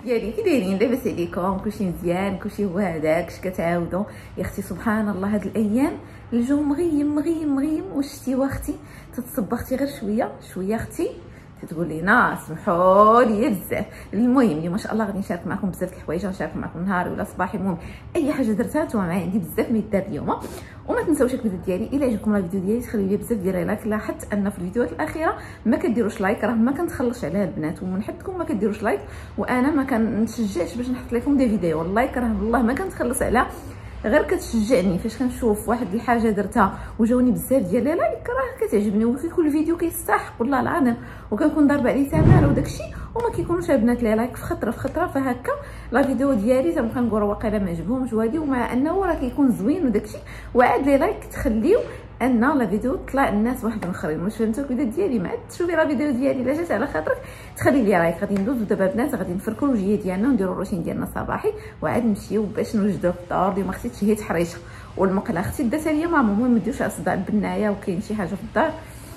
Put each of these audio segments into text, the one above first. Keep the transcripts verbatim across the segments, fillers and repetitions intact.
ديالي كي دايرين؟ لاباس عليكم؟ كلشي مزيان؟ كلشي هو هذاك اش كتعاودوا يا اختي؟ سبحان الله هاد الايام الجو مغيم مغيم مغيم. واش شتي واختي تتصبختي غير شويه شويه اختي تقول لينا سمحوا لي بزاف. المهم اليوم ما شاء الله غادي نشارك معكم بزاف د الحوايج، غنشارك معكم نهاري ولا صباحي، المهم اي حاجه درتها نتوما معايا، عندي بزاف ما يدار اليوم. وما تنساوش الفيديو ديالي الا عجبكم الفيديو ديالي تخليو لي بزاف ديال لايك. لاحظت ان في الفيديوهات الاخيره ما كديروش لايك، راه ما كنتخلصش عليها البنات ومن حدكم ما كديروش لايك، وانا ما كنتشجعش باش نحط لكم دي فيديو. اللايك راه والله ما كنتخلص عليها، غير كتشجعني فاش كنشوف واحد الحاجه درتها وجاوني بزاف ديال لايك راه كتعجبني، وكيكون الفيديو كيستحق والله العظيم، وكنكون ضاربه عليه تماره وداكشي، وما كيكونوش البنات لي لايك في خطره في خطره. فهكا لا فيديو ديالي تنبقى نقول واقيلا ما عجبهمش وهادي، ومع انه راه كيكون زوين وداكشي، وعاد لي لايك تخليو ان لا فيديو طلع الناس واحد اخرين. واش فهمتوا الفيديو ديالي؟ ما عاد تشوفي لا فيديو ديالي الا جات على خاطرك تخلي لي لايك. غادي ندوزو دابا بنات، غادي نفركوا الوجيه ديالنا ونديروا الروتين ديالنا الصباحي، وعاد نمشيو باش نوجدوا الفطور. اليوم اختي تشهيت حريشه والمقله اختي داتها ليا ماما. المهم ما نديروش صداع البنايه وكاين شي حاجه في الدار.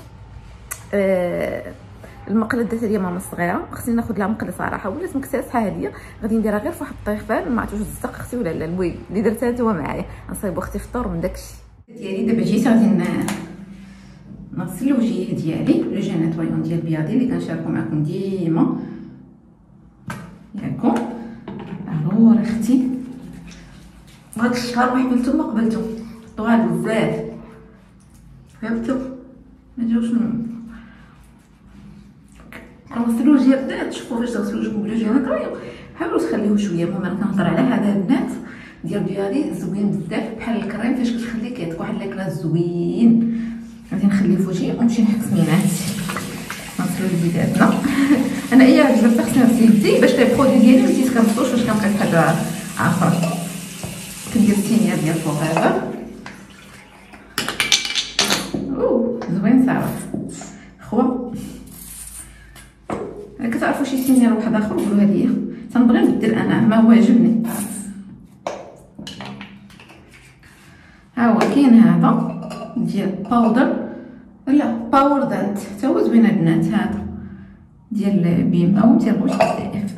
أه المقله داتها ليا ماما الصغيره، خصني ناخذ لها مقله صراحه ولات مكتسحه هاديه، غادي نديرها غير فواحد الطيفان، ما عرفتش واش الزق اختي ولا لا. المهم اللي درتها نتوما معايا، نصايبوا اختي فطور من داكشي ديالي. دابا جيت غادي نغسل الوجيه ديالي لو جي نيطويون ديال بياضي اللي كنشاركو معكم ديما ياكم. الور اختي هاد الشهر ما قبلتو ما قبلتو طوال بزاف، فهمتو؟ ما جاوش كنغسلو الوجه بنات. شوفوا فاش تغسلو وجهكم بلو جي نيطويون حاولوا تخليوه شويه. المهم انا كنهضر على هذا البنات ديال بياضي زوين بزاف بحال الكريم، فاش كتخليه كيعطيك واحد لاكله زوين. غادي نخليه في وجهي ونمشي نحك سمينات نغسلو يدياتنا. انا اي حاجه درتها خصني نغسل يدي باش لي برودوي ديالي ما تيتكرمطوش فاش كنبقى في حاجه اخرى. كندير التينيه ديال فوق هذا او زوين صافي خوا. كتعرفوا شي تينيه واحد اخر قولوها ليا، تنبغي نبدل انا ما هو عجبني. ها هو كاين هذا ديال باودر لا باور دانت حتى هو زوين البنات، هذا ديال بيم او متيبغوش بزاف.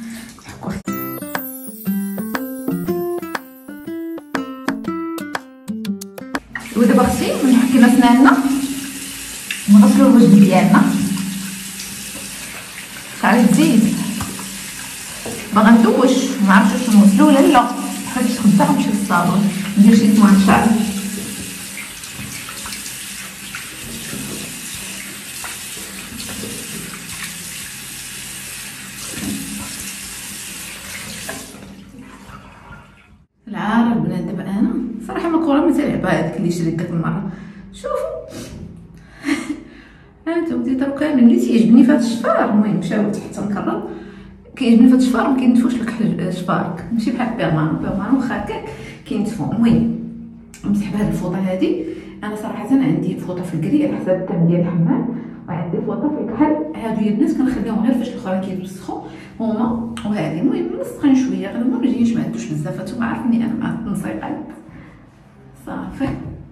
ودابا اختي ملي حكينا سناننا نغسلو الوجه ديالنا. تعرف تزيد باغا ندوش ما عرفتش واش نغسلو ولا لا، بحال شي خدام نمشي للصابون ندير شي سوان شعر. العارف بنات دابا انا صراحه ما كره ما تلعبها هذيك اللي شريت ديك المره. شوفوا هانتوما تيطرو كامل اللي تيعجبني في هذا الشفار. المهم مشاوت حتى نكرر كيعجبني في هذا الشفار ما كينتفوش لك شفارك، ماشي بحال بيرمانو. بيرمانو واخا هكاك كينتفو. المهم نمسح بهاد الفوطه هادي. انا صراحه عندي فوطه في الكري على حساب الثمن ديال الحمام، وعندي فوطه في الكحل. هادو هي البنات كنخليهم غير فاش الاخرين كيتوسخوا هما وهادي. المهم مسخين شويه غير ما مجينيش ما عندوش بزاف، نتوما عارفيني انا مع التنسيقات صافي.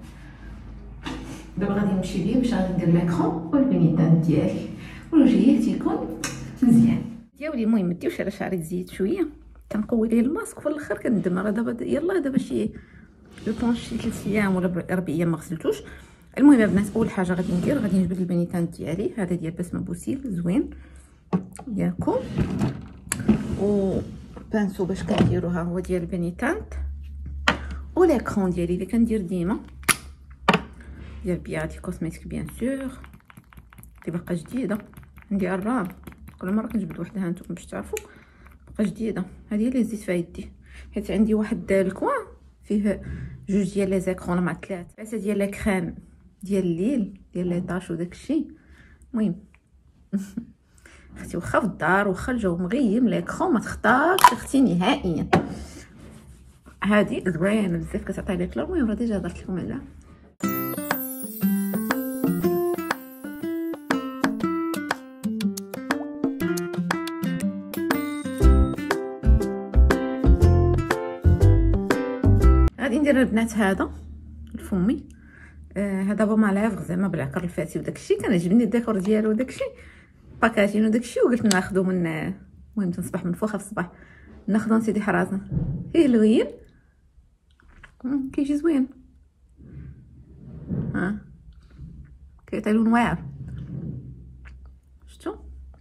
دابا غادي نمشي ليه باش غادي ندير لاكرون والبنيتان ديالي والوجهيه تيكون مزيان ديالي. المهم ما ديوش على شعري تزيد شويه، كنقوي ليه الماسك وفي الاخر كندم. راه دابا يلاه دابا شي جو بونس شي ثلاث ايام ولا ربع ايام ما غسلتوش. المهم البنات اول حاجه غادي ندير غادي نجبد البنيتان ديالي. هذا ديال بسمه بوسيل زوين ياكم، و بانسو باش كنديروها هو ديال البنيتان، و لاكرون ديالي اللي كندير ديما ديال بياضي كوسميتيك بيان سور اللي باقا جديده عندي الراب. كل مره كنجبد وحده هانتوما باش تعرفوا باقا جديده. هذه اللي زدت فيها يدي حيت عندي واحد الكوان فيه جوج ديال لي زيكرون مع ثلاثه ثلاثه ديال لا كريم ديال الليل ديال لي طاش وداكشي. المهم اختي واخا في الدار واخا الجو مغيم لاكرون ما تختارش اختي نهائيا. هذه زوينه بزاف كتعطي لك لون. المهم راه ديجا هضرت لكم عليها. غادي ندير البنات هذا الفمي. آه هذا بوما لافغ زعما بالعكر الفاتي وداكشي، كان عجبني الديكور ديالو وداكشي باكاجين وداكشي، وقلت ناخذو من المهم تنصبح منفوخه في الصباح. ناخذ سيدي حرازنا فيه لوين كيجي زوين، ها كيعطي لون واعر. شفتوا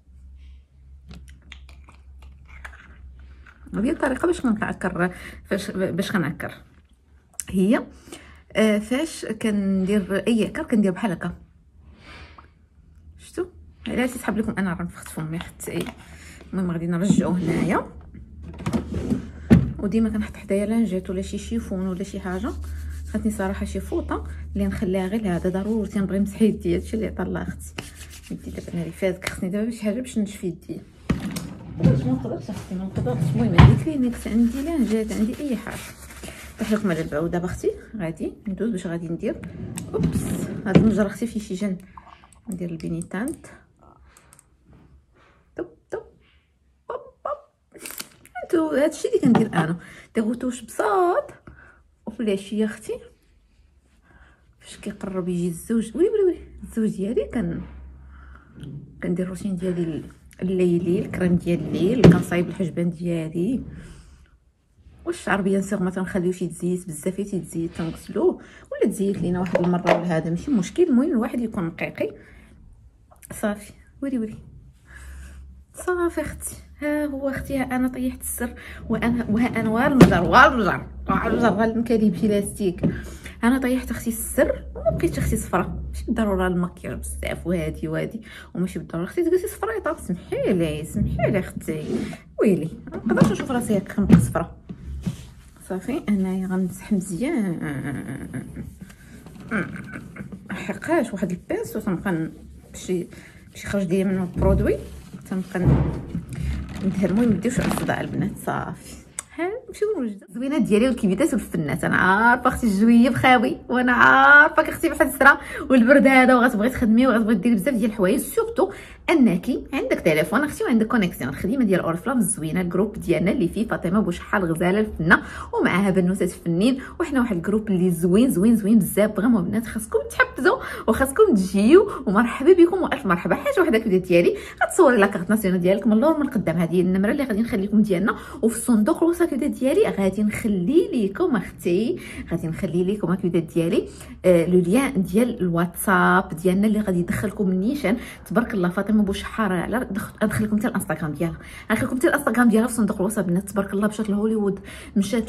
هذه الطريقه باش كنعكر، فاش باش كنعكر هي آه فاش كندير اي عكر كندير بحال هكا. شفتوا علاش تسحب لكم انا راه نفخت فمي حتى اي. المهم غادي نرجعوه هنايا، وديما كنحط حدايا لانجيت ولا شي شيفون ولا شي حاجه. خاصني صراحه شي فوطه اللي نخليها غير هذا ضروري، تنبغي نمسح يدي. هادشي اللي عطا الله اختي. يدي دابا انا اللي فاتك، خاصني دابا شي حاجه باش نشفي يدي. واش ما نقدرش اختي ما نقدرش. المهم عندي كلينكس، عندي لانجيت، عندي اي حاجه. نفتح لكم على البعوضه دابا اختي. غادي ندوز باش غادي ندير اوبس هاد المجر اختي فيه شي جن. ندير البينيتانت طب طب طب طب. انتو هادشي اللي كندير انا، داغوتوش بساط. وفي العشيه اختي فاش كيقرب يجي الزوج، وي وي وي الزوج ديالي كان كندير الروتين ديالي الليلي، الكريم ديال الليل، كنصايب الحجبان ديالي. والشعر بيان سيغ ما تنخليوش يتزيت بزاف، يتزيت تنغسلوه ولا تزيت لينا واحد المره ولا هذا ماشي مشكل. المهم الواحد يكون نقيقي صافي. وري وري صافي اختي. ها هو اختي، ها انا طيحت السر، وانا وها انا والمجر والمجر والمجر المكاليب في لاستيك. انا طيحت اختي السر وما بقيتش اختي صفرا. ماشي بالضروره المكياج بزاف وهادي وهادي، وماشي بالضروره اختي تجلسي صفريطه. سمحي لي سمحي لي اختي، ويلي ما نقدرش نشوف راسي هكا كنبقى صفرا. صافي انايا غنمسح مزيان، حقاش واحد البانسو تنبقى باش باش يخرج ليا منه البرودوي تنبقى ندهن. المهم مديوش على الصداع البنات. صافي ها نمشيو للوجده الزوينات ديالي والكبيدات والفنات. انا عارفه اختي الجويه بخاوي، وانا عارفه اختي بحال السرا والبرد هذا، وغتبغي تخدمي وغتبغي ديري بزاف ديال الحوايج. سورتو انك عندك تليفون اختي وعندك كونيكسيون. الخدمه ديال اورفلام الزوينه، الجروب ديالنا اللي فيه فاطمه بوشحال غزاله الفنه ومعاها بنوتات فنين، وحنا واحد الجروب اللي زوين زوين زوين بزاف. فريمون بنات خاصكم تحفزوا وخاصكم تجيو، ومرحبا بكم والف مرحبا. حاجه وحده كبيده ديالي غتصوري لا كارت ناسيونال ديالك من اللور من القدام. هذه النمره اللي غادي نخلي لكم ديالنا، وفي الصندوق الوصفه ديالي غادي نخلي لكم اختي، غادي نخلي لكم الكودات ديالي آه لو ليان ديال الواتساب ديالنا اللي غادي يدخلكم نيشان. تبارك الله فاطمه بوشحار على ندخلكم حتى الانستغرام ديالها، غندخلكم حتى الانستغرام ديالها في صندوق الوصف البنات. تبارك الله مشات لهوليوود، مشات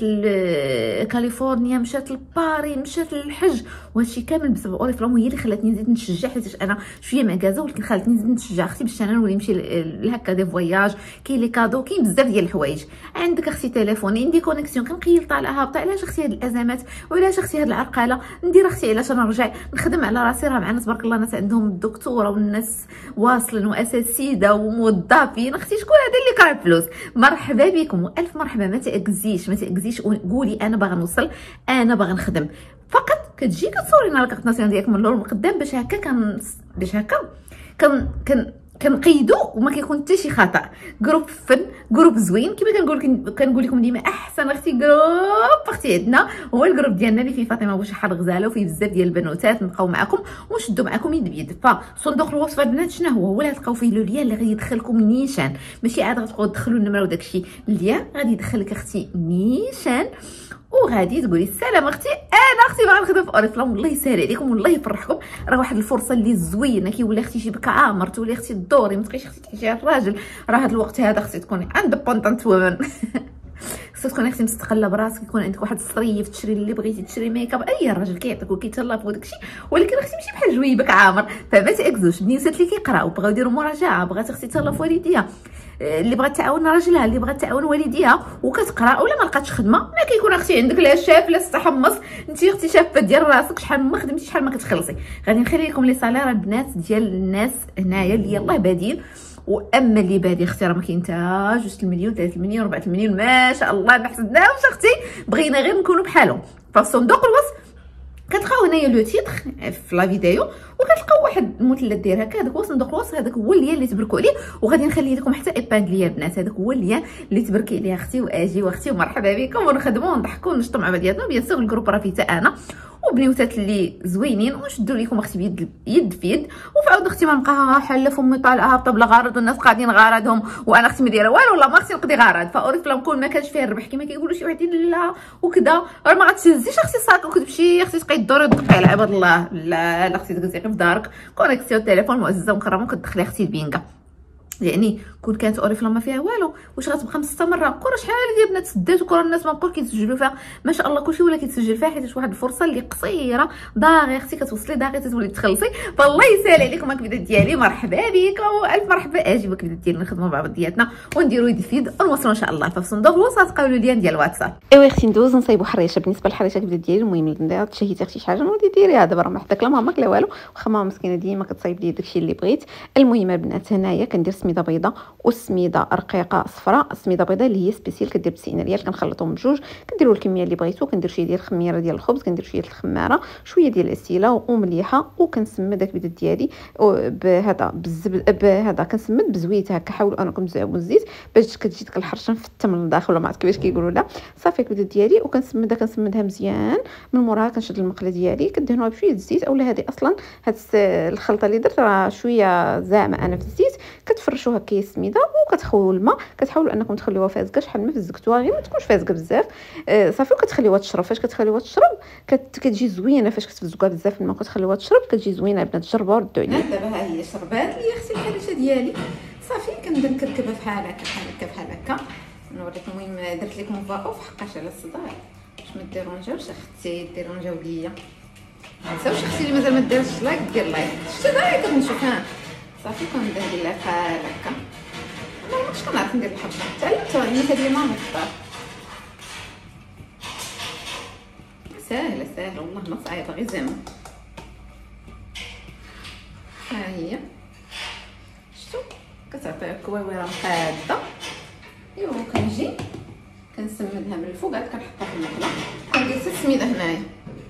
لكاليفورنيا، مشات لباري، مشات للحج، وهادشي كامل بسبب اوريفلام. وهي اللي خلاتني نزيد نشجع، حيت انا شويه معكازه، ولكن خلاتني نزيد نشجع اختي باش انا نولي نمشي لهكا دي فواياج. كاين لي كادو، كاين بزاف ديال الحوايج. عندك اختي تليفون، عندي كونيكسيون، كنقيل طالعه هابطه. علاش اختي هاد الازمات وعلاش اختي هاد العرقله ندير اختي؟ علاش نرجع نخدم على راسي؟ راه معنا تبارك الله ناس عندهم الدكتوره والناس واصلين واساتذه وموظفين. اختي شكون هذا اللي كرا فلوس؟ مرحبا بكم والف مرحبا. ما تاكزيش ما تاكزيش، قولي انا باغا نوصل، انا باغا نخدم. فقط كتجي كتصورينا لا كارت ناسيونال ديالك من اللور من القدام، باش هكا كان باش هكا كان كان كنقيدو وما كيكون حتى شي خطا. جروب فن، جروب زوين كما كنقول كنقول لكم ديما. احسن اختي جروب اختي عندنا هو الجروب ديالنا اللي فيه فاطمه بوشحال غزاله، وفيه بزاف ديال البنوتات. نبقاو معكم ونشدوا معكم يد بيد. فصندوق الوصف البنات شنو هو؟ هو اللي غتلقاو فيه لو ليان اللي غادي يدخلكم نيشان. ماشي عاد غتبقاو تدخلوا النمره وداكشي، الليان غادي يدخلك اختي نيشان، وغادي تقولي السلام اختي انا اختي باغا نخدم في اوريفلام. والله يسهل عليكم والله يفرحكم. راه واحد الفرصه اللي زوينه، كيولي اختي يجيبك عامر، تولي اختي الدوري، ما تبقيش اختي تحشي على الراجل. راه هذا الوقت هذا اختي تكوني اندبندنت وومن. خصك تكوني اختي مستقله براسك، يكون عندك واحد الصريف تشري اللي بغيتي تشري ميك اب. اي راجل كيعطيك وكيتهلا في داكشي، ولكن اختي ماشي بحال جويبك عامر. فما تاكزوش. بنيسات اللي كيقراو بغاو يديروا مراجعه، بغات اختي تهلا في والديها، اللي بغات تعاون راجلها، اللي بغات تعاون والديها وكتقرا، ولا ما لقاتش خدمه، ما كيكون اختي عندك لا شاف لا تحمص. انت اختي شافه ديال راسك، شحال ما خدمتي شحال ما كتخلصي. غادي نخلي لكم لي صالير البنات ديال الناس هنايا اللي يلاه بادين. واما اللي بادي اختي راه ما كاين حتى جوج المليون ثلاثة المليون أربعة المليون ما شاء الله. ما حسدناهمش اختي، بغينا غير نكونوا بحالهم. فصندوق الوصف كتلقاو هنايا لو تيتر في لا فيديو، وكتلقاو واحد المثلث داير هكا. هذاك هو صندوق الوصف، هذاك هو اللي اللي تبركوا عليه. وغادي نخلي لكم حتى ايبانغلي البنات، هذاك هو اللي اللي تبركي عليه اختي. واجي واختي ومرحبا بكم ونخدموا ونضحكوا ونشطوا مع بعضياتنا. بيان سور الجروب راه فيه حتى انا، وبنيوتات اللي زوينين، ونشدوا لكم اختي بيد يد في يد. وفعاود اختي ما نبقاها حاله فمي طالعه هابطه بلا غرض والناس قاعدين غرضهم وانا اختي ما دايره والو، والله ما اختي نقضي غرض. فاوريفلام كون ما كانش فيه الربح كما كيقولوا شي وحدين لا وكذا، راه ما غتهزيش اختي الصاك وكتمشي اختي تبقاي الدور وتدقي على عباد الله. لا لا اختي تجلسي غير في دارك كونيكسيون التليفون معززه ومكرمه وكتدخلي اختي البينكا. يعني كون كانت اوريفلام ما فيها والو واش غتبقى مستمره؟ كره شحال ديال البنات سدات وكره الناس ما بقاوش كيتسجلوا فيها ما شاء الله كلشي ولا كيتسجل فيها، حيت واحد الفرصه اللي قصيره داغي اختي كتوصلي داغي تتولي تخلصي. فالله يسهل عليكم الكبده ديالي، مرحبا بك والف مرحبا. اجيبوا الكبده ديالنا نخدموا مع بعضياتنا ونديروا يد في يد ونوصلوا ان شاء الله. ففي صندوق الوصف قولوا لي ديال الواتساب. ايوا اختي ندوز نصايبوا حريشه. بالنسبه للحريشه الكبده ديالي المهم اللي تشهيتي اختي شي حاجه نودي ديريها دابا، راه ما حداك لا ماماك لا والو، واخا ماما مسكينه ديما كتصايب لي داكشي اللي بغيت. المهم البنات هنايا كندير سميده بيضاء وسميده رقيقه صفراء. السميده بيضاء اللي هي سبيسيال كدير بتسعين ريال، كنخلطهم بجوج، كنديروا الكميه اللي بغيتو. كندير شويه ديال الخميره ديال الخبز، كندير شويه الخماره، شويه ديال الاسيله ومليحه، وكنسمد الكبده ديالي بهذا بالزبد بهذا كنسمد بزويت هكا. حاولوا انكم تزعبوا الزيت باش كتجي ديك الحرشه مفته من الداخل، ولا ما عرفت كيفاش كيقولوا لا. صافي الكبده ديالي وكنسمدها كنسمدها مزيان. من موراها كنشد المقله ديالي كدهنوها بشويه الزيت، اولا هذه اصلا هاد الخلطه اللي درت راه شويه زعمه انا في الزيت. كتفرشوها كي سميده وكتخويو الماء، كتحاولوا انكم تخليوها فازكه شحال ما فزكتوها غير ما تكونش فازكه بزاف. آه صافي وكتخليوها تشرب. فاش كتخليوها تشرب كت... كتجي زوينه. فاش كتفزكوها بزاف الماء كتخليوها تشرب كتجي زوينه. البنات جربوها ردوا عليا. دابا ها هي شربات لي اختي الحريشه ديالي. صافي كنبدا نكركبها بحال هكا بحال هكا بحال هكا. نوريكم. المهم درت لكم فا اوف حقاش على الصداع باش ما ديرونجاوش اختي ديرونجاو ليا. ما تنساوش اختي اللي مازال ما دارش لايك دير لايك. شتي دايره كنشوف ها صافي كنبدا ندير لها بحال هكا. ما كنتش كنعرف ندير الحبه، تعلمتها عند هذه ماما كبار. ساهله ساهله والله ما صعيبه غير زعما. ها هي شفتوا كتعطي كواويره مقاده. ايوا كنجي كنسمدها من الفوق عاد كنحطها في المقله كندير ست سميده هنايا.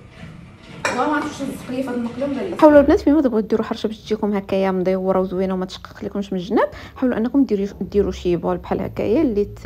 والله ما عرفتش نلصق ليا فهاد المقله ولا لا. حاولوا البنات فيما تبغيو ديروا حرشه باش تجيكم هكايا مديوره وزوينه وما تشقق لكمش من الجناب، حاولوا انكم ديروا ديروا شي بول بحال هكايا اللي ت...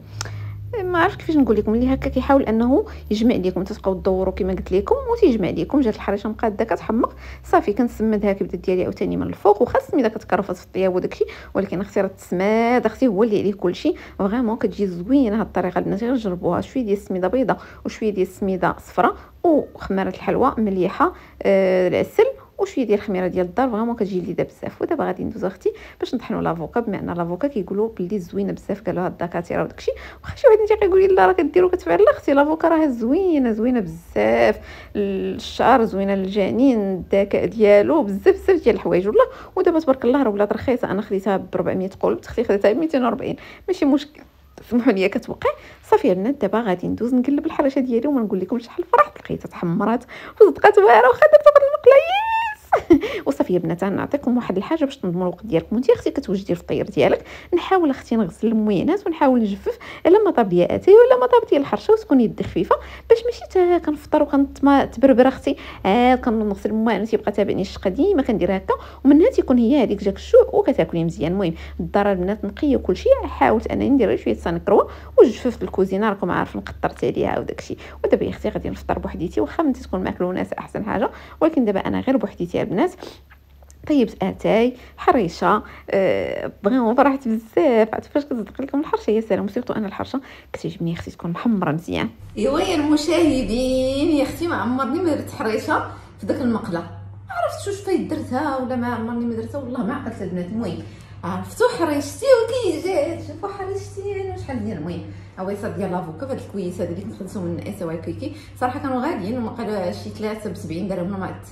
ما عرفت كيفاش نقول لكم، اللي هكا كيحاول انه يجمع لكم. تبقاو تدوروا كما قلت لكم وتيجمع لكم. جات الحريشه مقاده كتحمق. صافي كنسمدها كبده ديالي عاوتاني من الفوق، وخا السميده كتكرفص في الطياب وداكشي، ولكن اختي راه التسماد اختي هو اللي عليه كلشي. فريمون كتجي زوينه هاد الطريقه البنات، غير جربوها. شويه ديال السميده بيضاء وشويه ديال السميده صفراء وخماره الحلوى مليحه، آه العسل وشويه ديال الخميره ديال الدار. فريمون كتجي لذيذه بزاف. ودابا غادي ندوز اختي باش نطحنوا لافوكا، بما ان لافوكا كيقولوا بلي زوينه بزاف، قالوا هاد الدكاتره وداكشي. واخا شي واحد يجي يقول لي لا راه كديروا كتفعل. لا اختي لافوكا راه زوينه زوينه بزاف، الشعر زوينه للجنين، الذكاء ديالو بزاف بزاف ديال الحوايج والله. ودابا تبارك الله راه ولات رخيصه. انا خديتها ب أربعمية قلب، اختي خديتها ب مئتين وأربعين ماشي مشكل، سمحوا لي كتوقع. صافي البنات دابا غادي ندوز نقلب الحرشه ديالي وما نقول لكم شحال فرحت لقيتها تحمرات وصدقات واعره وخا درت واحد المقله. وصافي يا بنات نعطيكم واحد الحاجه باش تنظموا الوقت ديالكم. انت اختي كتوجدي الفطير ديالك، نحاول اختي نغسل الموينات ونحاول نجفف الا ما طاب ليا اتاي ولا ما طاب ديال الحرشه وتكون يدي خفيفه باش ماشي كنفطر وكنتبربر اختي عاد كنغسل الموينات يبقى تابعني الشقه ديما كندير هكا ومنها تيكون هي هذيك جاك الشوق وكتاكلي مزيان. المهم الدار البنات نقيه وكلشي. حاولت انني ندير شويه سانكروه وجففت الكوزينه راكم عارفين قطرت عليها وداكشي. ودابا يا اختي غادي نفطر بوحديتي، واخا ملي تكون ماكله وناس احسن حاجه، ولكن دابا انا غير بوحديتي البنات. طيبت اتاي حريشه أه بغيو فرحت بزاف. عرفتي فاش كتصدق لكم الحرشه يا سلام، سيرتو انا الحرشه كتعجبني اختي تكون محمره مزيان. ايوا يا المشاهدين يا اختي ما عمرني ما درت حريشه في داك المقله، ما عرفتش واش فايت درتها ولا ما عمرني ما درتها والله ما عقلت البنات. المهم عرفتوا حريشتي وكي جات شوفوا حريشتي انا شحال ديال. المهم عويصه ديال لافوكا فهاد الكويس هذا اللي كنخلصو من اس واي كيكي صراحه كانوا غاليين وما شي ثلاثة بسبعين درهم ولا ما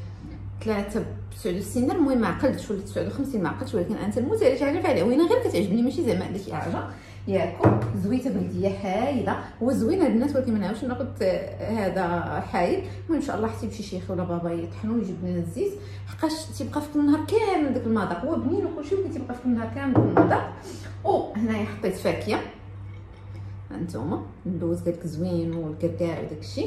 ثلاثة بتسعود وستين درهم. المهم ما عقلتش ولا تسعود وخمسين ما عقلتش، ولكن انت المثالث عارفه عليها وين غير كتعجبني ماشي زعما عندها شي حاجه ياكل. زويته بلديه حايله وزوينه البنات، ولكن ما نعاودش ناخذ هذا حايل. المهم ان شاء الله حتى بشي شيخ ولا بابا يطحنوا ويجيب لنا الزيت، حقاش تيبقى فيك النهار كامل داك المذاق. هو بنين وكلشي ولكن تيبقى فيك النهار كامل داك المذاق. وهنايا حطيت فاكهه هانتوما اللوز قالك زوين والكركاع وداكشي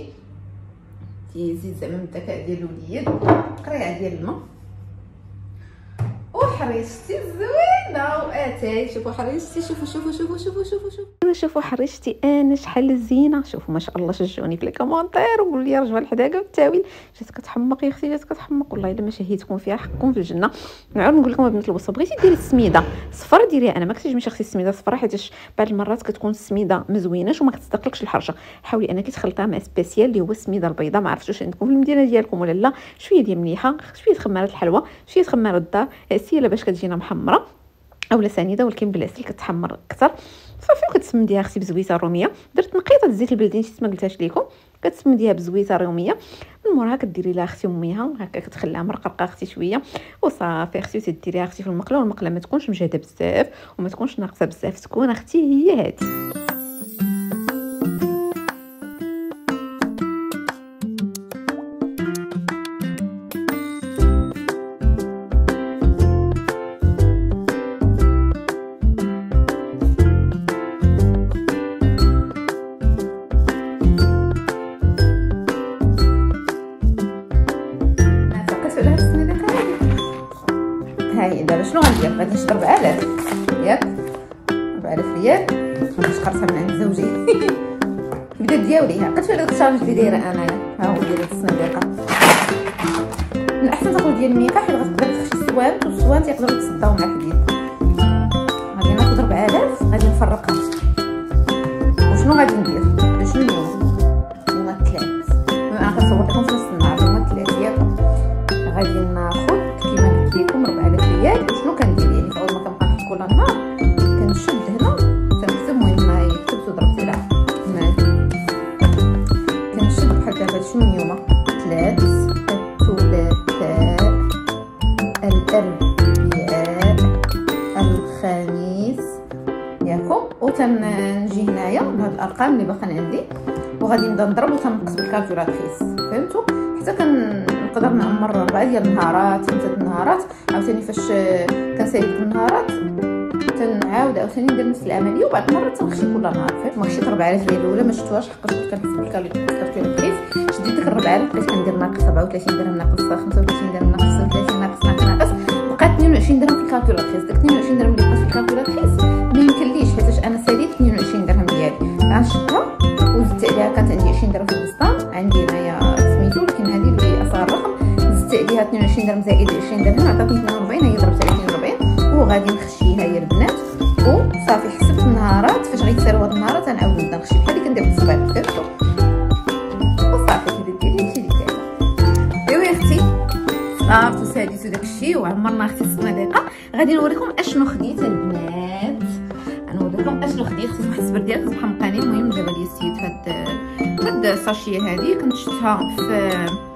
تيزيد زعما من الذكاء ديال الوليد. قريعه ديال الماء وحريشه حريشتي زوينه واتاي. شوفوا حريشتي، شوفوا شوفوا شوفوا شوفوا شوفوا شوفوا شوفوا حريشتي انا شحال الزينه. شوفوا ما شاء الله، شجعوني في لي كومونتير وقولوا لي رجعوا الحداقه بالتاويل. جات كتحمق يا اختي، جات كتحمق والله الا ما شهيتكم فيها حقكم في الجنه. نعاود نقول لكم بنات الوصفه، بغيتي ديري السميده صفر ديريها. انا ما كتعجبنيش اختي السميده صفر، حيت بعض المرات كتكون السميده مزويناش وما كتصدقلكش الحرشه. حاولي انك تخلطيها مع سبيسيال اللي هو السميده البيضاء. ما عرفتش واش عندكم في المدينه ديالكم ولا لا. شويه ديال مليحه، شويه خماره الحلوى، شويه خماره الدار، سيله باش كتجينا محمره اولا سنيده، ولكن بالعسل كتحمر اكثر. صافي وكتسمديها اختي بزويته روميه. درت نقيطه الزيت البلدي نسيت ما قلتهاش لكم. كتسمديها بزويته روميه، من موراها كديري لها اختي اميها هكا، كتخليها مرقرقه اختي شويه وصافي اختي. وتديريها اختي في المقله، والمقله ما تكونش مجهده بزاف وما تكونش ناقصه بزاف، تكون اختي هي هذه. هاي دابا شنو غندير؟ غادي نشد ربعة آلاف ياك، ربعة آلاف ريال. غنمشي قرصها من عند زوجي بدا دياوليها. قلت له داك الشارج اللي دايره انايا ها هو ديال الصناديقه. من الاحسن تاخذ ديال الميكا، حيت غتقدر تخشي الصوانت، والصوانت يقدروا يتصداو مع الحديد. غادي ناخذ ربعة آلاف، غادي نفرقها. وشنو غادي ندير؟ شنو اليوم؟ اليوم الثلاث، انا كنصور لكم في نص النهار. اليوم الثلاث ياك، غادي ناخذ كيما قلت لكم ربعة آلاف ريال. وشنو كندير يعني في اول ما كنبقى نحط كل نهار كنشد هنا تنكتب. المهم ما كتبت وضربت لها كنشد بحال دابا. شنو اليوم؟ ثلاث، الثلاثاء، الاربعاء، الخميس ياكم. وتنجي هنايا بهاد الارقام اللي باقا عندي، وغادي نبدا نضرب وتنقص بالكالكولاتريس. فهمتوا؟ حتى كنقدر نعمر ربعه ديال النهارات، خمسه النهارات. عاوتاني فاش كنسالي النهارات تنعاود عاوتاني ندير نفس العمليه، وبعد مره تنخشي كل نهار. فهمت؟ ما خشيت ربعة آلاف ريال الاولى ما شفتوهاش، حقاش كنت كنحسب بالكالكولاتريس. شديت ديك ربعة آلاف بقيت كندير ناقص سبعة وثلاثين درهم، ناقص خمسة وثلاثين درهم، ناقص ستة وثلاثين، ناقص ناقص ناقص، بقات اثنين وعشرين درهم في الكالكولاتريس. داك اثنين وعشرين درهم اللي بقات في الكالكولاتريس ما يمكنليش، حيت انا ساليت اثنين وعشرين درهم ديالي. غنشدها وزدت عليها، كانت عندي عشرين درهم في البسطام عندي هنايا سميتو، ولكن هذه اللي اصغر رقم زدت عليها اثنين وعشرين درهم زائد عشرين درهم عطاتني اثنين وأربعين. هي ضربت على اثنين وأربعين وغادي نخشيها يا البنات. وصافي حسبت النهارات فاش غيتسالوا هاد النهارات غنعاود نبدا نخشي بحال اللي كندير في الصباط. فهمتوا؟ وصافي كده ديري هادشي اللي كاين. ايوا يا اختي صافي وساليتو داكشي وعمرنا اختي الصناديقه. غادي نوريكم اشنو خديت البنات، غنوريكم اشنو خديت. خديت واحد الزبر ديال كنت محمقاني. المهم جابها لي السيد هاد هاد الساشيه هادي، كنت شفتها في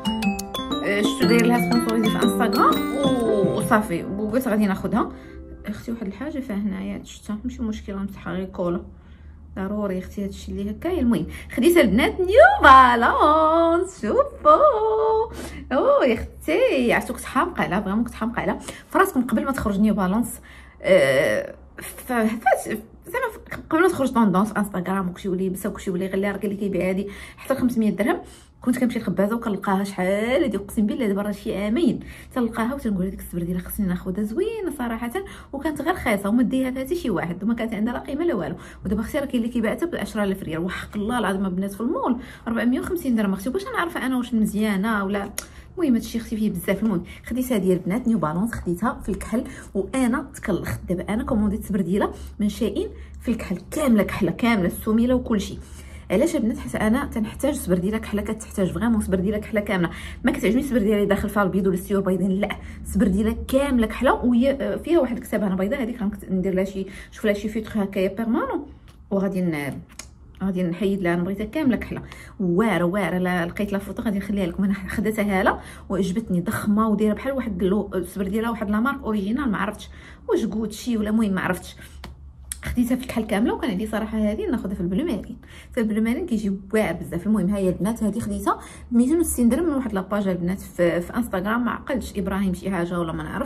شفتو داير لها سبونسوريزي في انستغرام وصافي، وقلت غادي ناخذها. اختي واحد الحاجه فيها هنايا شفتها ماشي مشكله، نمسحها غير كولا ضروري اختي هادشي اللي هكايا. المهم خديت البنات نيو بالانس. شوفوا او يا اختي عرفتو كنت حامقه عليها، فريمون كنت حامقه عليها. فراسكم قبل ما تخرج نيو بالانس أه فات زعما قبل ما تخرج طوندونس انستغرام وكلشي يولي يلبسها وكلشي يولي يغلي، راه قال لي كيبيع هادي حتى خمسمية درهم. كنت كنمشي لخبازه وكنلقاها شحال هادي، اقسم بالله دابا راه شي عامين تنلقاها وتنقول هذيك السبرديله خصني ناخذها زوينه صراحه، وكانت غير رخيصه وما ديها حتى شي واحد وما كانت عندها لا قيمه لا والو. ودابا اختي راه كاين اللي كيبيعها ب عشرة آلاف ريال، وحق الله العظيم البنات في المول أربعمية وخمسين درهم. اختي باش نعرف انا واش مزيانه ولا. المهم هادشي اختي فيه بزاف. المهم خديتها ديال البنات نيو بالونس، خديتها في الكحل وانا تكلخت. دابا انا كومونديت سبرديله من شائين في الكحل كامله، كحله كامله السميله وكلشي. علاش البنات؟ حيت انا تنحتاج سبرديله كحله، كتحتاج فريمون سبرديله كحله كامله. ما كتعجبني سبرديله اللي داخل فيها البيض ولا السيور بيضين، لا سبرديله كامله كحله. وهي فيها واحد الكتابه هنا بيضاء، هذيك ندير لها شي شوف لها شي فيتر هكايا بيرمانون، وغادي غادي نحيد لها. انا بغيتها كامله كحله واعره واعره. لا لقيت لا فوطو غادي نخليها لكم. انا خديتها هاله وعجبتني، ضخمه ودايره بحال واحد السبرديله واحد لا مارك اوريجينال، ما عرفتش واش غوتشي ولا المهم ما عرفتش. خديتها في الكحل كامله، وكان عندي صراحه هذه ناخذها في البلو مارين. في البلو مارين كيجي واعر بزاف. المهم ها هي البنات، هذه خديتها ب مئتين وستين درهم من واحد لاباج البنات في, في انستغرام، ما عقلتش ابراهيم شي حاجه ولا ما نعرف.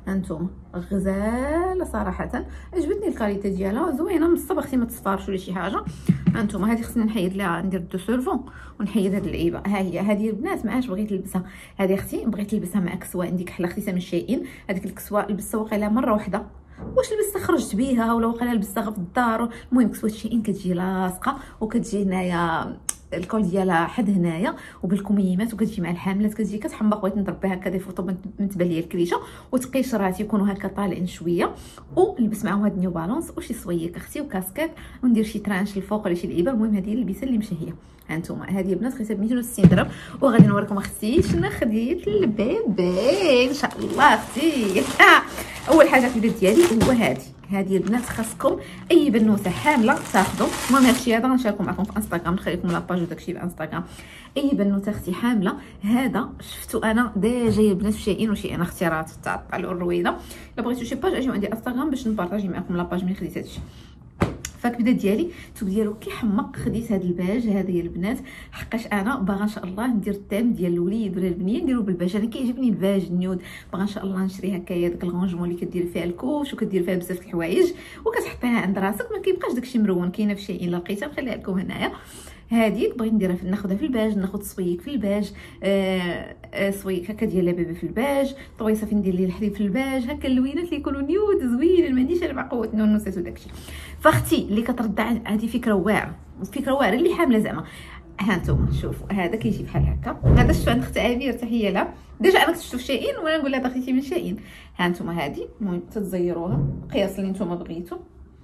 هانتوما غزاله صراحه، عجبتني الكاليتي ديالها زوينه من الصبغ، اختي ما تصفارش ولا شي حاجه. هانتوما هذه خصني نحيد لها، ندير دو سيرفون ونحيد هاد اللعيبه. ها هي هذه البنات ما عادش بغيت نلبسها، هذه اختي بغيت نلبسها مع كسوه عندي كحله خديتها من شيئين. هذيك الكسوه لبستها وقيله مره واحده، واش لبستها خرجت بيها ولا وقيله لبستها في الدار. المهم كسوه شيئين كتجي لاصقه وكتجي هنايا الكول ديالها حد هنايا وبالكميمات، وكتجي مع الحاملات كتجي كتحمق. بغيت نضرب بها هكا دي فوطو من تبان ليا الكريشه، وتقيشرات يكونوا هكا طالعين شويه، ونلبس معاهم هاد نيو بالونس وشي صويك اختي وكاسكيت، وندير شي ترانش الفوق ولا شي لعيبه. المهم هذه اللبسه اللي مشهيه. هانتوما هذه البنات خديتها ب ميتين وستين درهم، وغادي نوريكم اختي شنو خديت للبيبي ان شاء الله اختي. اول حاجه في البيت ديالي هو هذه هذه البنات، خاصكم اي بنوته حامله تاخذوا. المهم هادشي هذا غنشاركو معكم في انستغرام، نخليكم لاباج وداكشي في انستغرام. اي بنوته اختي حامله هذا شفتو انا ديجا البنات في شيئين وشيئين اختيارات تاع طلعوا الرويده. الا بغيتو شي باج اجيو عندي انستغرام باش نبارطاجي معكم لاباج من خديت هادشي. فكبدا ديالي الثوب ديالو كيحمق، خديت هاد الباج هذه البنات حقاش انا باغا ان شاء الله ندير التام ديال الوليد ولا البنيه نديرو بالباج. انا كيعجبني الباج النيود، باغا ان شاء الله نشري هكايا داك الغونجمون اللي كدير فيها الكوش وكدير فيها بزاف د الحوايج وكتحطيها عند راسك، ما كيبقاش داكشي مرون. كاينه في شيئين لقيتها نخليها لكم هنايا. هذيك بغيت نديرها في ناخذها في الباج، ناخذ صويك في الباج، آه آه صويك هكا ديال لبابه في الباج، طويصه فين ندير ليه الحليب في الباج، هكا اللوينات اللي يكونوا نيود زوينين. ما عنديش انا مع قوه النونوسات وداكشي. فاختي اللي كتردع هذه فكره واعره، فكره واعره اللي حامله زعما. ها انتم شوفوا هذا كيجي بحال هكا، هذا شفتو عند اختي عبير تحيه لها. ديجا انا كنت شفتو في شيئين وانا نقول لها خديتي من شيئين. ها انتم هذه المهم تتزيروها القياس اللي نتوما بغيتو.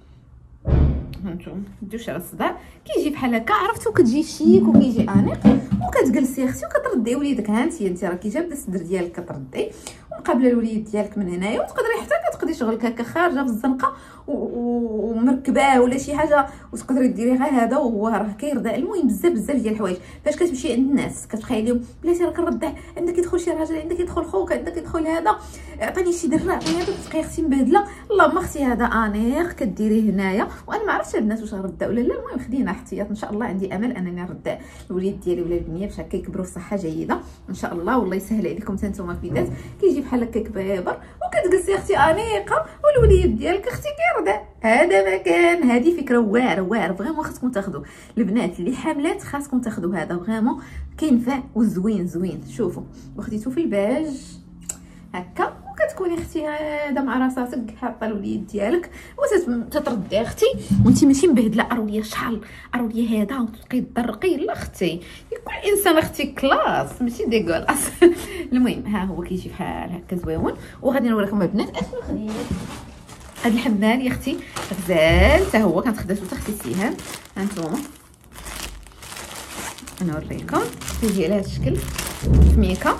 هانتوما ديروش على الصداع كيجي بحال هكا عرفتو، كتجي شيك وكيجي انيق، وكتجلسي اختي وكتردي وليدك. ها انت انت راكي جابده الصدر ديالك كتردي ومقابله الوليد ديالك من هنايا، وتقدري حتى كتقضي شغلك هكا خارجه في الزنقه ومركباه ولا شي حاجه، وتقدري ديري غير هذا وهو راه كيرضع. المهم بزاف بزاف ديال الحوايج. فاش كتمشي عند الناس كتبقاي لهم بلاتي راه كنردع، عندك يدخل شي راجل، عندك يدخل خوك، عندك يدخل هذا، عطيني شي درع، عطيني هذا، تبقاي اختي مبهدله. اللهم اختي هذا انيق كديريه هنايا. وانا ما عرفتش البنات واش غنردع ولا لا. المهم خدينا احتياط ان شاء الله. عندي امل انني نردع الوليد ديالي ولا البنيه باش هكا يكبروا في صحه جيده ان شاء الله. والله يسهل عليكم حتى نتوما في البيت. كيجي بحال هكا كبابر وكتجلسي اختي انيقه والوليد ديالك اختي كيرضع. هذا مكان، هذه فكره واعره واعره فريمون خاصكم تاخذوا. البنات اللي حاملات خاصكم تاخذوا هذا فريمون كينفع وزوين زوين. شوفوا وخديتو في الباج هكا، وكتكوني اختي هذا مع راساتك حاطه الوليد ديالك وتتردي اختي وانت ماشي مبهدله اروليه شحال اروليه هذا وتبقاي تدرقي. لا اختي يكون الانسان اختي كلاس ماشي ديغولاس. المهم ها هو كيجي بحال هكا زويون. وغادي نوريكم البنات اشنو خديت. هاد الحمال يا اختي غزال حتى هو كنتخداتو حتى اختي السيهان. هانتوما نوريكم كيجي على هاد الشكل في ميكا.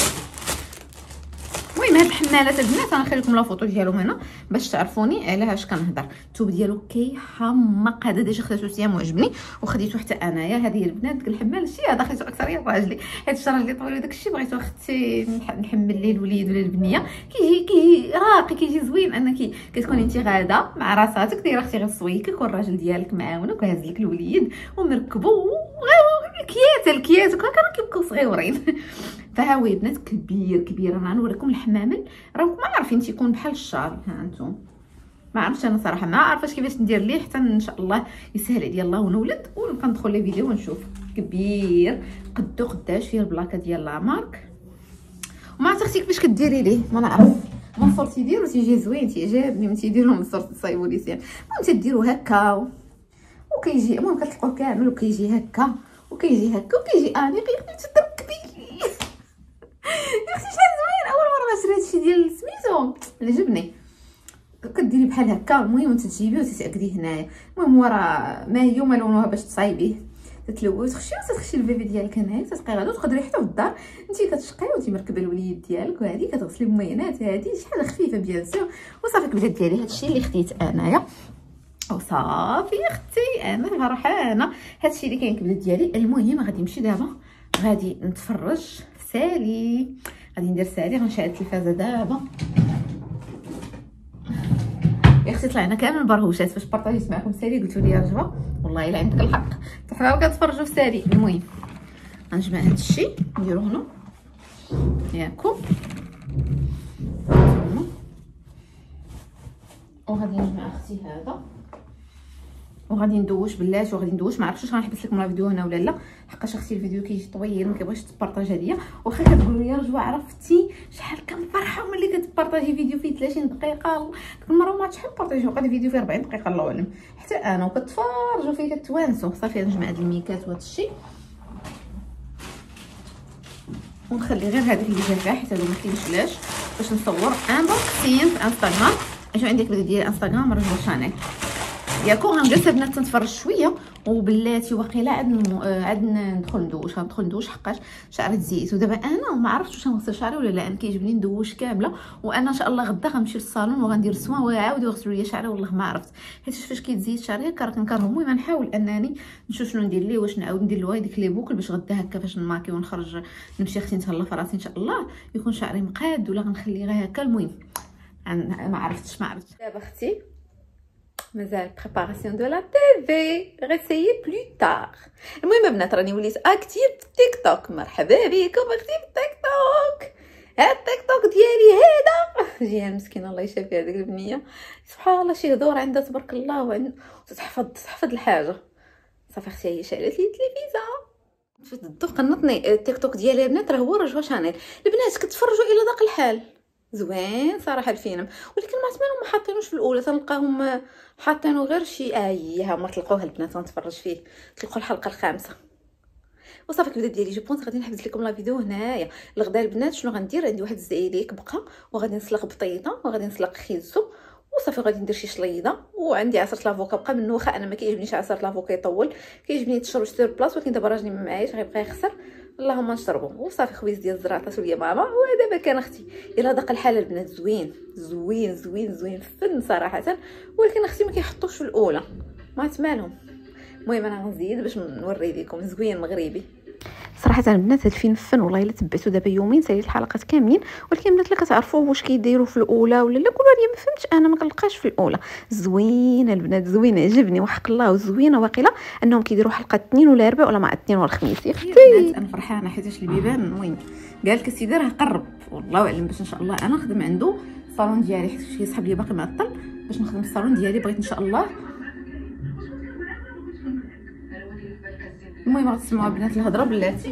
المهم هاد الحمالات البنات انا نخلي لكم لا فوطو ديالهم هنا باش تعرفوني على اش كنهضر. الثوب ديالو كيحمق. هذا ديجا خديتو سيام وعجبني وخديتو حتى انايا. هذه البنات ديك الحمال الشي هذا خديتو اكثر يا راجلي، حيت الشهر اللي طويل داك الشيء بغيتو اختي نحمل ليه الوليد ولا البنيه. كيجي كيجي راقي كيجي زوين انك كتكوني انت غاده مع راساتك دايره اختي غير صويكك والراجل ديالك معاونك وهاز لك الوليد ومركبو كيات الكيات وهكا راه كيبقاو صغيورين. فها هو البنات كبير كبير. انا غنوريكم الحمامل راكم ما عارفين تيكون بحال الشال. ها انتم ما عرفتش انا صراحه ما عارفاش كيفاش ندير ليه حتى ان شاء الله يسهل عليا الله ونولد ونبقى ندخل لي فيديو ونشوف. كبير قدو قداش فيه البلاكه ديال لا مارك. وما عرفت اختي كيفاش كديري ليه ما نعرف. من صورت تيديرو تيجي زوين تيعجبني من تيديرو من صورت تصايبوا لي سيان. المهم تديرو هكا وكيجي المهم كتلقاو كامل وكيجي هكا وكيجي هكا وكيجي انيق. تتركبي يا اختي شحال زوين. اول مره شريت هادشي ديال سميتو عجبني. كديري بحال هكا المهم تجيبيه وتتعقديه هنايا. المهم ورا ما هي وما لونوها باش تصايبيه تتلوي وتخشي وتخشي البيبي ديالك هنايا تتبقاي غادا وتقدري حتى في الدار انت كتشقاي وانت مركبه الوليد ديالك وهذه كتغسلي بمينات. هذه شي حاجه خفيفه بيان سور. وصافي البنات ديالي هادشي اللي خديت انايا وصافي اختي انا فرحانه. هادشي اللي كاين البنات ديالي. المهم غادي نمشي دابا غادي نتفرج في سالي. غادي ندير سالي غنشعل التلفازه دابا. يا اختي طلعنا كامل برهوشات فاش بارطاجيت معكم سالي قلتوا لي يا رجبه والله الا عندك الحق حنا كنتفرجوا في سالي. المهم غنجمع هذا الشيء نديرو هنا ياكم اختي هذا، وغادي ندوش بلاتي وغادي ندوش. ما عرفتش واش غنحبس لكم الفيديو هنا ولا لا، حقاش اختي الفيديو كيجي طويل ما كيبغيش تبارطاجي ليا. واخا كتقولوا لي رجوع عرفتي شحال كنفرحوا ملي كتبارطاجي فيديو فيه ثلاثين دقيقه، ديك المره ما تحب بارطاجي وقع فيديو فيه أربعين دقيقه الله اعلم، حتى انا وكتفرجوا فيه كتوانسوا. صافي نجمع هاد الميكات وهذا الشيء ونخلي غير هذيك اللي جا حيت هادو ما كاينش باش نصور انبوكسين في انستغرام. اجوا عندي كبده ديال انستغرام رجل شانيل ياكو. غنجلس البنات تنتفرج شويه وبلاتي واقيلا عاد عاد ندخل ندوش غندخل ندوش حقاش شعري تزيت. ودابا انا ما عرفتش واش غنغسل شعري ولا لا، انا كيعجبني ندوش كامله. وانا ان شاء الله غدا غنمشي للصالون وغندير السوان ويعاودوا يغسلوا لي شعري. والله ما عرفت حيت فاش كيتزيت شعري هكا راه كنكرهو. المهم غنحاول انني نشوف شنو ندير ليه، واش نعاود ندير له غير ديك لي بوكل باش غدا هكا فاش نماكي ونخرج نمشي اختي نتهلا في راسي ان شاء الله يكون شعري مقاد، ولا غنخليه غير هكا. المهم ما عرفتش ما عرفتش دابا اختي مازال بريباراسيون دو لا تي في غيسيي بلو تار. المهم بنات راني وليت اكتيف في تيك توك. مرحبا بكم اختي في تيك توك. هاد تيك توك ديالي هذا جيها مسكينه الله يشافيها هذيك البنيه، سبحان الله شي هضور عندها تبارك الله وعند تحفظ تحفظ الحاجه. صافي اختي هي شعلت لي التلفزه فات الضو قنطني. التيك توك ديالي البنات راه هو رجوع شانيل. البنات كتفرجوا الى ذاق الحال زوين صراحه الفيلم، ولكن ما عرفت ما حاطينوش في الاولى، تلقاهم حاطينو غير شي ايها ما تلقاوها البنات نتفرج فيه تلقاو الحلقه الخامسه. وصافي كبده ديالي جو بونس غادي نحبس لكم لا فيديو هنايا. الغدا البنات شنو غندير؟ عندي واحد الزعيليك بقى وغادي نسلق بطيطه وغادي نسلق خيزو وصافي غادي ندير شي شليضه. وعندي عصره لافوكا بقى منه، واخا انا ما كيعجبنيش عصره لافوكا يطول، كيعجبني تشرب سور بلاص، ولكن دابا راجلي ما معايش غيبقى يخسر. اللهم نشربو. وصافي خويز ديال الزراطه سوليه ماما. ودابا كان اختي الى ذاق الحال البنات زوين زوين زوين زوين فن صراحه، ولكن اختي ما كيحطوش في الاولى ما عرفت مالهم. المهم انا غنزيد باش نوري لكم زوين مغربي صراحه البنات. هاد الفيلم فن والله الا تبعتو دابا يومين ساليت الحلقات كاملين، ولكن البنات لا كتعرفوا واش كيديروا في الاولى ولا لا. قولوا لي ما فهمتش انا ما كنلقاش في الاولى. زوينه البنات زوينه عجبني وحق الله وزوينه واقيلا انهم كيديروا حلقه اثنين ولا اربع ولا مع اثنين ولا الخميس. يا اختي البنات انا فرحانه حيتاش البيبان المهم قال لك السيدي راه قرب والله اعلم باش ان شاء الله انا نخدم عنده الصالون ديالي، حيت كيسحب لي باقي معطل باش نخدم الصالون ديالي. بغيت ان شاء الله المهم غتسمعوا بنات الهضره بلاتي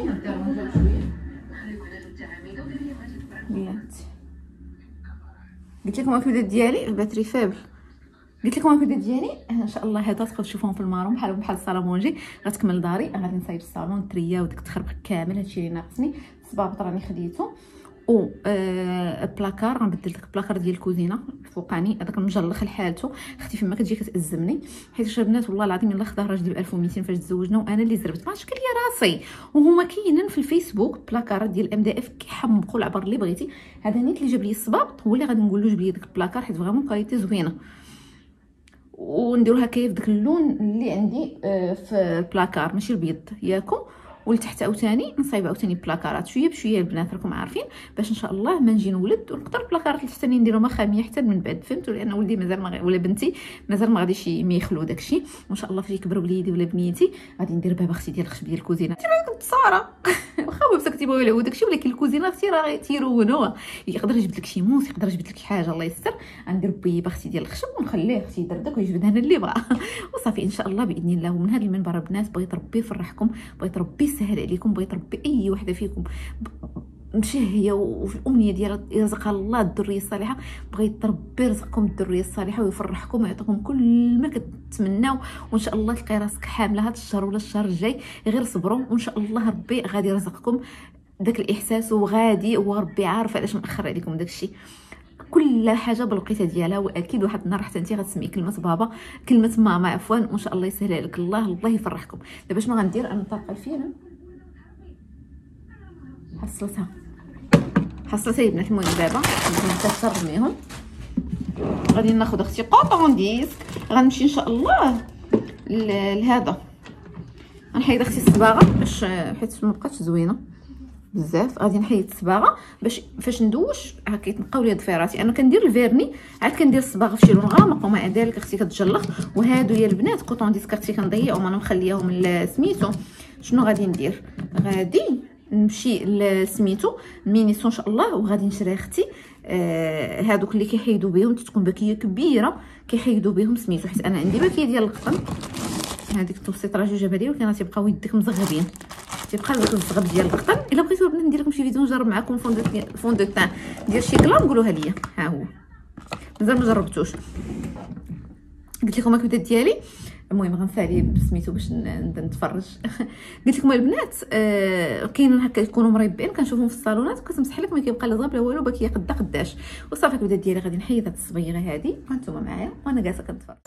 بلاتي. قلت لكم الفيديو ديالي الباتري فابل، قلت لكم الفيديو ديالي ان شاء الله هذا تقدروا تشوفوهم في الماروم بحال بحال الصالونجي. غتكمل داري غادي نصايب الصالون التريا وديك التخربق كامل هادشي اللي ناقصني. الصبابط راني خديته او آه بلاكار غنبدل داك البلاكار ديال الكوزينه الفوقاني هذاك المجلخ لحالته. اختي فما كتجي كتازمني حيت البنات والله العظيم يلاه خداه راجلي ب ألف ومئتين فاش تزوجنا وانا اللي زربت ما عرفتش كان ليا راسي. وهما كاينين في الفيسبوك بلاكارات ديال ام دي اف كيحمقوا العبر اللي بغيتي. هذا نيت اللي جاب لي الصبابط هو اللي غادي نقول له جيب لي داك البلاكار حيت فريمون كاليتي زوينه، ونديروها كيف داك اللون اللي عندي في البلاكار ماشي البيض ياكم. ولتحت عاوتاني نصايب عاوتاني بلاكارات شويه بشويه البنات راكم عارفين باش ان شاء الله ما نجي نولد ونقدر البلاكارات اللي تحتاني نديرهم مخاميه حتى من بعد فهمتوا، لان ولدي مازال ما ولا بنتي مازال ما غاديش يخلو داكشي. وان شاء الله فاش يكبر وليدي ولا بنيتي غادي ندير باب اختي ديال الخشب ديال الكوزينه. انت ساره واخا بابا كتبغيو يلعبوا داكشي، ولكن الكوزينه اختي راه تيرونوها. يقدر يجبد لك شي موس يقدر يجبد لك شي حاجه الله يستر. غندير بيبه اختي ديال الخشب ونخليه اختي يدردك ويجبد هنا اللي بغا وصافي ان شاء الله باذن الله. ومن هذا المنبر البنات بغيت ربي يفرحكم، بغيت ربي يسهل عليكم، بغيت ربي اي وحده فيكم مشهيه وفي الامنيه ديالها يرزقها الله الذريه الصالحه. بغيت ربي يرزقكم الذريه الصالحه ويفرحكم ويعطيكم كل ما كتمناو، وان شاء الله تلقاي راسك حامله هذا الشهر ولا الشهر الجاي. غير صبروا وان شاء الله ربي غادي يرزقكم داك الاحساس وغادي وربي عارف علاش مأخر عليكم داك الشيء. كل حاجه بالوقيته ديالها، واكيد واحد النهار حتى انت غتسمعي كلمه بابا كلمه ماما عفوا وان شاء الله يسهل عليك الله الله يفرحكم. دابا شنو غندير؟ انا نطلق الفيلم حصلتها حصلتها البنات. المهم دابا غادي نرميهم غادي ناخذ اختي قطون ديسك غنمشي ان شاء الله لهذا غنحيد اختي الصباغه باش حيت ما بقاتش زوينه بزاف. غادي نحيد الصباغه باش فاش ندوش ها كيتنقاو لي ضفيراتي. انا كندير الفيرني عاد كندير الصباغه في شي لون غامق ومع ذلك اختي كتجلخ. وهادو يا البنات قطون ديسك اختي كنضيعهم انا مخلياهم سميتو. شنو غادي ندير؟ غادي نمشي لسميتو مينيسو ان شاء الله، وغادي نشري اختي آه هادوك اللي كيحيدوا بهم، تتكون باكيه كبيره كيحيدوا بهم سميتو، حيت انا عندي باكيه ديال القطن هذيك توصيت راه جوج هذه، ولكن تيبقاو يديك مزغبين، تيبقى داك الزغب ديال القطن. الا بغيتو البنات ندير لكم شي فيديو نجرب معكم فون دو فون دو تان ديال شيكلا، قولوها ليا. ها هو مازال ما جربتوش، قلت لكم الكبده ديالي. المهم غنسالي بسميتو باش نبدا نتفرج. قلت لكم البنات آه كاينين هكا يكونوا مريبين كنشوفهم في الصالونات، كتمسح لك ما كيبقى لا زغب لا والو، باكيه قدا قداش. وصافي الكبده ديالي غادي نحيد هاد الصبيغه هادي، وانتم معايا وانا جالسه كنتفرج.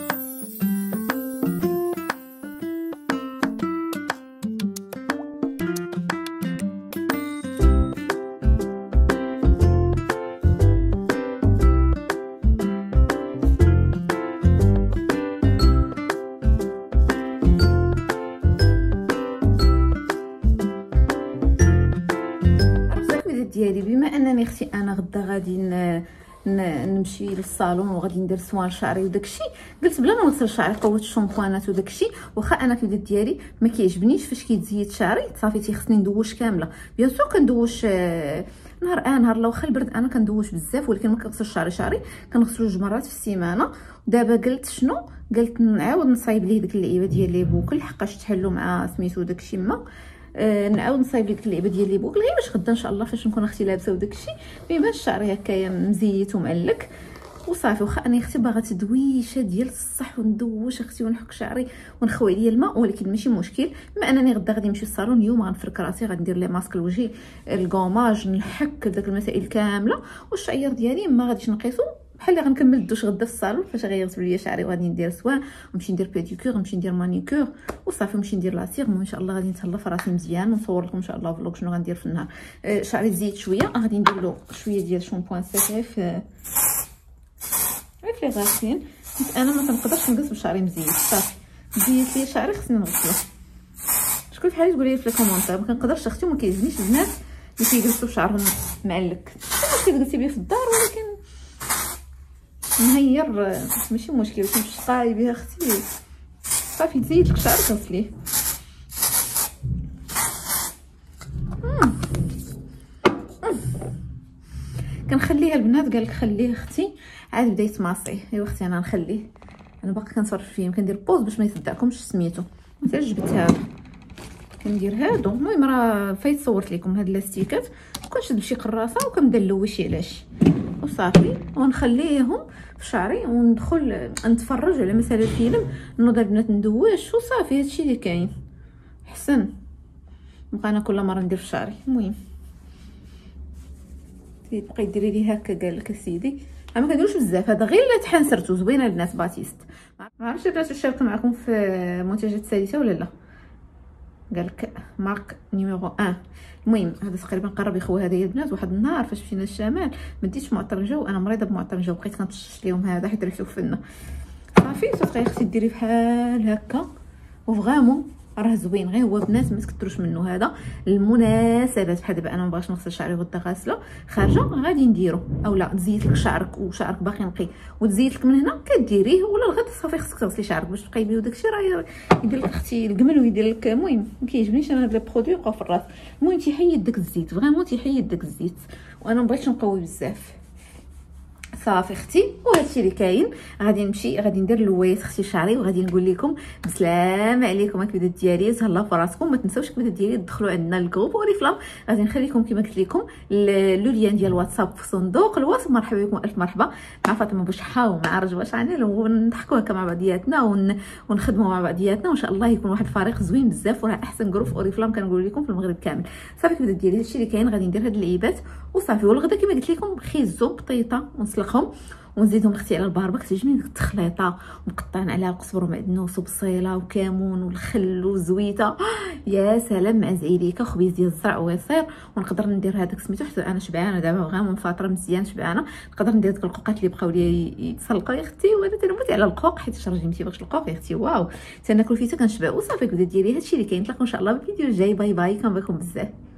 ديالي بما انني اختي انا غدا غادي نمشي للصالون وغادي ندير سوان شعري وداكشي، قلت بلا ما نغسل شعري قوت الشامبوانات وداكشي، واخا انا الكبده ديالي ما كيعجبنيش فاش كيتزيد شعري، صافي تيخصني ندوش كامله. بيان سور كندوش نهار اه نهار لا، واخا البرد انا كندوش بزاف، ولكن ما كنغسلش شعري شعري كنغسلو جوج مرات في السيمانه. دابا قلت شنو قلت نعاود نصايب ليه ديك اللعيبه ديال لي بوكل، حقاش تحلو مع سميتو داكشي ما آه نعاود نصايب لك اللعبه ديال لي بوكل، غير باش غدا ان شاء الله فاش نكون اختي لابسه وداكشي ما يبانش شعري هكايا مزيت ومعلك وصافي. واخا انا اختي باغا تدويشه ديال الصح وندوش اختي ونحك شعري ونخوي عليا الماء، ولكن ماشي مشكل. بما انني غدا غادي نمشي للصالون، اليوم غنفرك راسي، غندير لي ماسك لوجهي، الكوماج، نحك داك المسائل كامله. والشعير ديالي ما غاديش نقيسو، بحال اللي غنكمل الدوش غدا في الصالون فاش غيغسلوا ليا شعري، وغادي ندير سوان ونمشي ندير بيديكور ونمشي ندير مانيكور وصافي، ونمشي ندير لاسيغ. وان شاء الله غادي نتهلا في راسي مزيان ونصور لكم ان شاء الله فلوق شنو غندير في النهار. آه شعري زيت شويه، غادي ندير له شويه ديال شامبوان سيكري في غير في غاسلين، حيت انا ما كنقدرش نجلس بشعري مزيت. صافي زيت لي شعري خصني نغسله. شكون بحالي تقول لي في الكومونتير ما كنقدرش اختي وما كيعجبنيش البنات اللي كيجلسوا بشعرهم معلك، كتجلسي بيه في الدار ولكن نهير ماشي مشكل، باش تشقاي بها اختي صافي تزيد لك شعرك غسليه. كنخليها البنات قال لك خليه اختي عاد بدا يتماصي. ايوا اختي انا نخليه، انا باقي كنتفرج فيه، كندير بوز باش ما يصدعكمش سميتو. حتى جبت هذا كندير هادو. المهم راه فايت صورت لكم هاد لاستيكات، كنشد بشي قراصه وكنبدا نلوش علاش وصافي، ونخليهم في شعري وندخل نتفرج على مثلا فيلم، نوض البنات ندوش وصافي. هادشي اللي كاين حسن، نبقى انا كل مره ندير في شعري. المهم تبقاي ديري لي هكا قال لك سيدي، ما كنديروش بزاف، هذا غير لا تحنسرتو زوينه البنات باتيست. ما عرفتش البنات واش شاركت معكم في منتجات السادسه ولا لا، قال لك مارك نيميرو واحد. المهم هذا تقريبا قرب يخوي هذا يا البنات. واحد النهار فاش مشينا للشمال ما ديتش معطر الجو، انا مريضه بمعطر الجو، بقيت كنطشش ليهم هذا حيت ريحته فنه. صافي تبقاي اختي ديري بحال هكا وفغامون راه زوين، غير هو بنات ما تكثروش منه. هذا المناسبات بحال دابا انا ما بغاش نغسل شعري غدا غاسله خارجه غادي نديرو، اولا تزيت لك شعرك وشعرك باقي نقي وتزيت لك من هنا كديريه، ولا الغد صافي خصك تغسلي شعرك باش تبقاي بيه وداكشي راه يدير لك اختي الجمل ويدير لك. المهم ما كيعجبنيش انا هاد لي برودوي يبقاو في الراس. المهم تيحيد داك الزيت، فريمون تيحيد داك الزيت، وانا ما بغيتش نقوي بزاف. صافي اختي وهادشي اللي كاين. غادي نمشي غادي ندير لويس اختي شعري، وغادي نقول لكم بسلام عليكم الكبده ديالي، تهلاو في راسكم. ما تنساوش الكبده ديالي تدخلوا عندنا الجروب اوريفلام، غادي نخليكم كما قلت لكم لو لين ديال الواتساب في صندوق الوصف. مرحبا بكم، الف مرحبا مع فاطمه بوشحه ومع رجوه شانيل، ونضحكوا هكا مع بعضياتنا ون... ونخدموا مع بعضياتنا، وان شاء الله يكون واحد الفريق زوين بزاف، وراه احسن جروب اوريفلام كنقول لكم في المغرب كامل. صافي الكبده ديالي هادشي اللي كاين. غادي ندير هاد اللعيبات وصافي، والغدا كما قلت لكم خيزو بطيطه ونسلقهم ونزيدهم اختي على الباربك. تعجبني ديك التخليطه، مقطعين عليها القزبر ومعدنوس وبصيله وكمون والخل وزويته، يا سلام مع زعيليكه وخبيز ديال الزرع ويصير. ونقدر ندير هذاك سميتو حتى انا شبعانه دابا غير من فتره مزيان شبعانه. نقدر ندير ديك القوقات اللي بقاو لي يتسلقوا يا اختي، وانا تنموت على القوق حيت شرجي ما تيبغيش القوق يا اختي. واو تناكل فيه حتى كنشبع. وصافي الكبده ديالي هادشي اللي كاين. نتلاقاو ان شاء الله بالفيديو الجاي. باي باي، كنبغيكم بزاف.